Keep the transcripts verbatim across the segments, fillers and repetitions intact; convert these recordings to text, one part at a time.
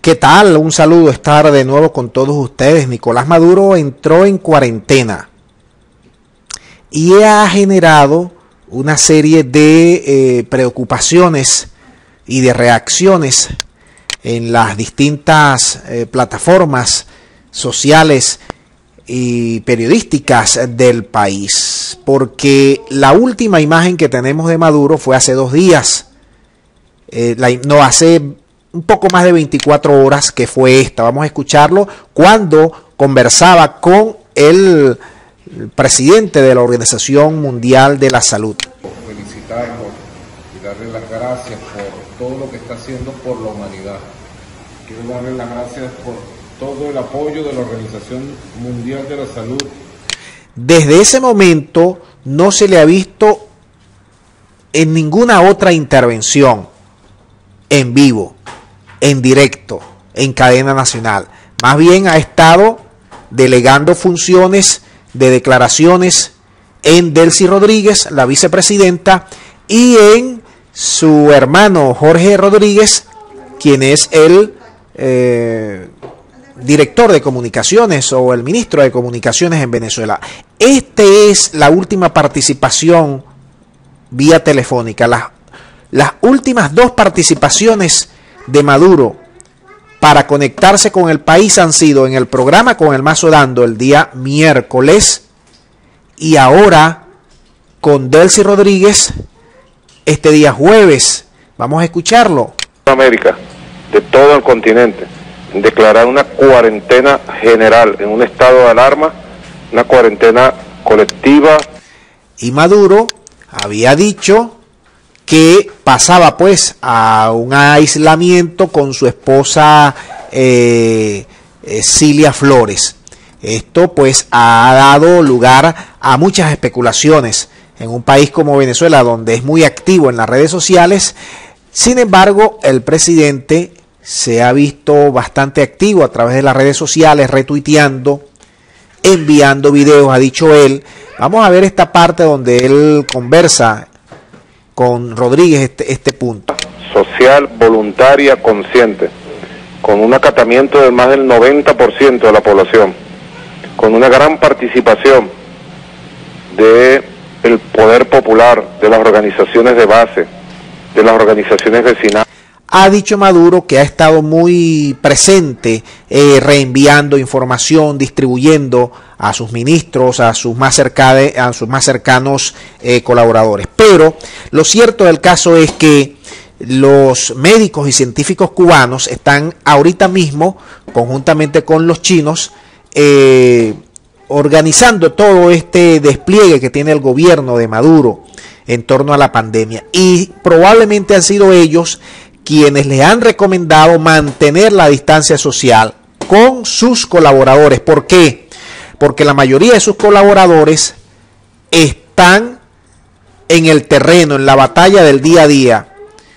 ¿Qué tal? Un saludo, estar de nuevo con todos ustedes. Nicolás Maduro entró en cuarentena y ha generado una serie de eh, preocupaciones y de reacciones en las distintas eh, plataformas sociales y periodísticas del país, porque la última imagen que tenemos de Maduro fue hace dos días, eh, la, no hace un poco más de veinticuatro horas que fue esta. Vamos a escucharlo cuando conversaba con el presidente de la Organización Mundial de la Salud. Felicitarlo y darle las gracias por todo lo que está haciendo por la humanidad. Quiero darle las gracias por todo el apoyo de la Organización Mundial de la Salud. Desde ese momento no se le ha visto en ninguna otra intervención en vivo, en directo, en cadena nacional. Más bien ha estado delegando funciones de declaraciones en Delcy Rodríguez, la vicepresidenta, y en su hermano Jorge Rodríguez, quien es el eh, director de comunicaciones o el ministro de comunicaciones en Venezuela. Esta es la última participación vía telefónica. Las, las últimas dos participaciones de Maduro para conectarse con el país han sido en el programa Con el Mazo Dando el día miércoles y ahora con Delcy Rodríguez este día jueves. Vamos a escucharlo. América, de todo el continente, declarar una cuarentena general en un estado de alarma, una cuarentena colectiva. Y Maduro había dicho que pasaba pues a un aislamiento con su esposa eh, eh, Cilia Flores. Esto pues ha dado lugar a muchas especulaciones en un país como Venezuela, donde es muy activo en las redes sociales. Sin embargo, el presidente se ha visto bastante activo a través de las redes sociales, retuiteando, enviando videos, ha dicho él. Vamos a ver esta parte donde él conversa con Rodríguez este, este punto. Social, voluntaria, consciente, con un acatamiento de más del noventa por ciento de la población, con una gran participación del poder popular, de las organizaciones de base, de las organizaciones vecinales. Ha dicho Maduro que ha estado muy presente, eh, reenviando información, distribuyendo a sus ministros, a sus más, cercade, a sus más cercanos eh, colaboradores. Pero lo cierto del caso es que los médicos y científicos cubanos están ahorita mismo, conjuntamente con los chinos, eh, organizando todo este despliegue que tiene el gobierno de Maduro en torno a la pandemia. Y probablemente han sido ellos quienes le han recomendado mantener la distancia social con sus colaboradores. ¿Por qué? Porque la mayoría de sus colaboradores están en el terreno, en la batalla del día a día,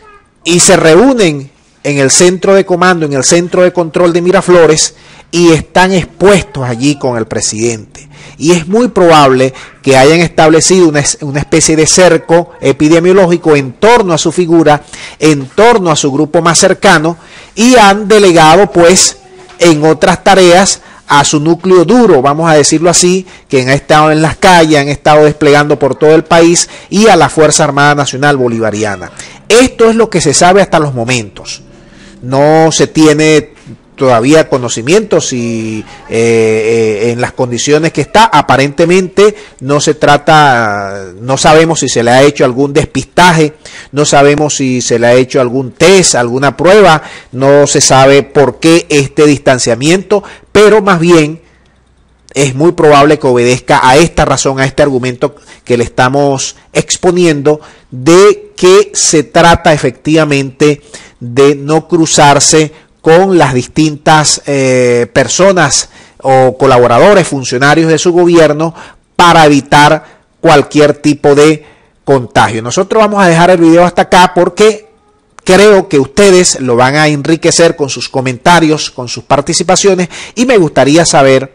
y se reúnen en el centro de comando, en el centro de control de Miraflores, y están expuestos allí con el presidente. Y es muy probable que hayan establecido una, una especie de cerco epidemiológico en torno a su figura, en torno a su grupo más cercano, y han delegado pues en otras tareas a su núcleo duro, vamos a decirlo así, que han estado en las calles, han estado desplegando por todo el país, y a la Fuerza Armada Nacional Bolivariana. Esto es lo que se sabe hasta los momentos. No se tiene todavía conocimiento si eh, eh, en las condiciones que está, aparentemente no se trata, no sabemos si se le ha hecho algún despistaje, no sabemos si se le ha hecho algún test, alguna prueba, no se sabe por qué este distanciamiento, pero más bien es muy probable que obedezca a esta razón, a este argumento que le estamos exponiendo, de que se trata efectivamente de no cruzarse con las distintas eh, personas o colaboradores, funcionarios de su gobierno, para evitar cualquier tipo de contagio. Nosotros vamos a dejar el video hasta acá porque creo que ustedes lo van a enriquecer con sus comentarios, con sus participaciones, y me gustaría saber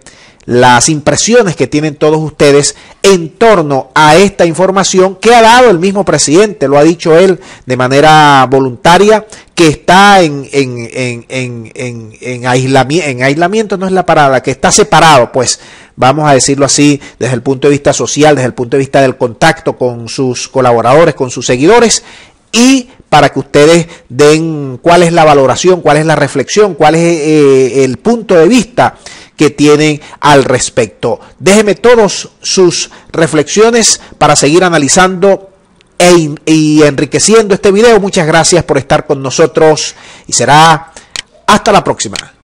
las impresiones que tienen todos ustedes en torno a esta información que ha dado el mismo presidente, lo ha dicho él de manera voluntaria, que está en, en, en, en, en, en, aislamiento, en aislamiento no es la palabra, que está separado, pues vamos a decirlo así, desde el punto de vista social, desde el punto de vista del contacto con sus colaboradores, con sus seguidores, y para que ustedes den cuál es la valoración, cuál es la reflexión, cuál es eh, el punto de vista que tienen al respecto. Déjenme todas sus reflexiones para seguir analizando e, y enriqueciendo este video. Muchas gracias por estar con nosotros y será hasta la próxima.